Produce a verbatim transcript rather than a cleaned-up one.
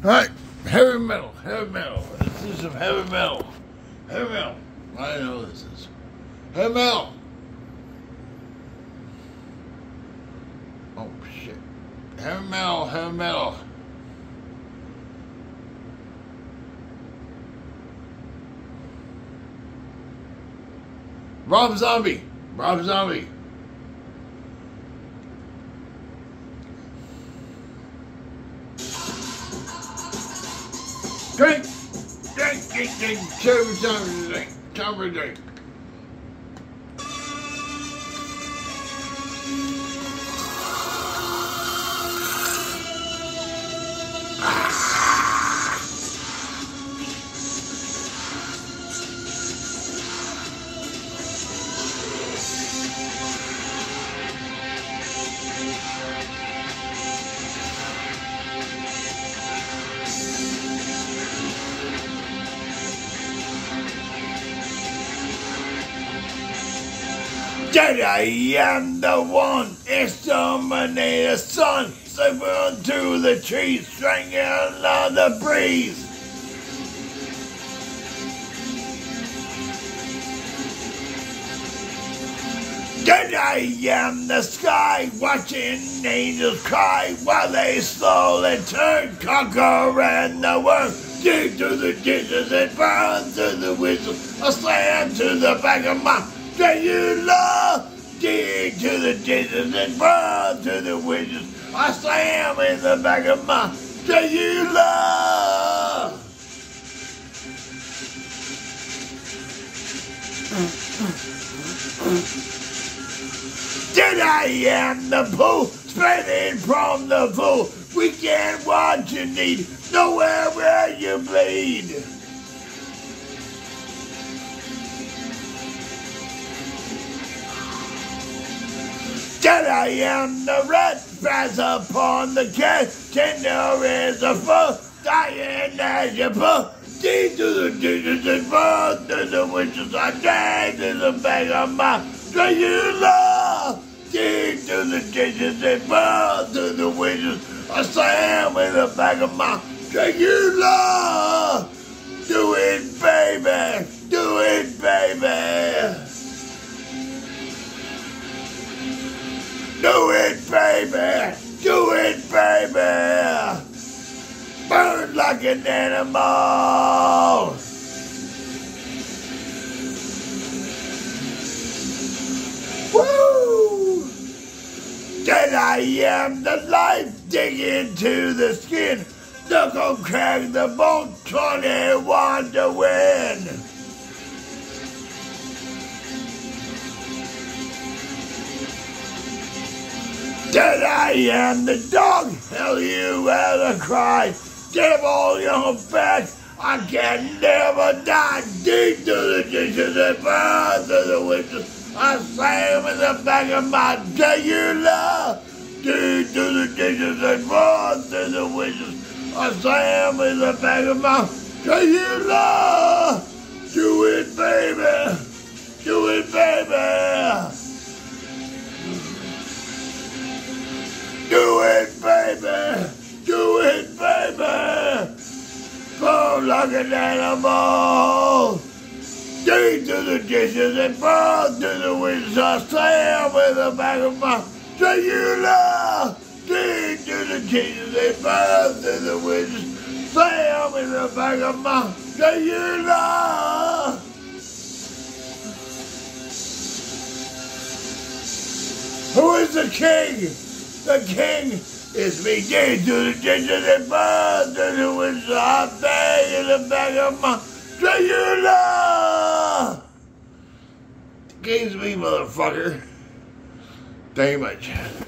Alright, heavy metal, heavy metal. This is some heavy metal. Heavy metal. I know this is. Heavy metal. Oh shit. Heavy metal, heavy metal. Rob Zombie. Rob Zombie. Drink, drink, drink, drink, two times a drink, time for a drink. That I am the one, exterminate the sun, silver to the trees, strangle on the breeze. That I am the sky, watching angels cry, while they slowly turn, conquering the world. Dig to the ditches and burn to the whistles, a slam to the back of my that you love, dig to the ditches and burn to the witches. I slam in the back of my that you love. That I am the pool, spreading from the pool. We can't what you need, nowhere where you bleed. That I am the rat, fast upon the cat, tender is a foe, dying as you pull. Deep to the ditches and burn to the witches, I drag to the bag of my that you love. Deep to the ditches and burn to the witches, I slam in the back of my that you love. Do it, baby, do it, baby. Do it, baby! Do it, baby! Burn like an animal! Woo! Then I am the life digging to the skin. Knuckle crack the bone, twenty-one to win. That I am the dog, hell you ever cry. Devil your back, I can never die. Deep to the ditches and burn to the witches. I slam in the back of my that you love. Deep to the ditches and burn to the witches. I slam in the back of my that you love. Do it, baby. Do it, baby. Do it, baby! Do it, baby! Go like an animal! Dig to the dishes and burn to the winds. I slam with the back of my cellular! Dig to the dishes and burn to the winds. Slam with the back of my cellular! Who is the king? The king is me, dig to the ditches and burn to the winds. I bang in the back of my cellular. The king's me, motherfucker. Thank you much.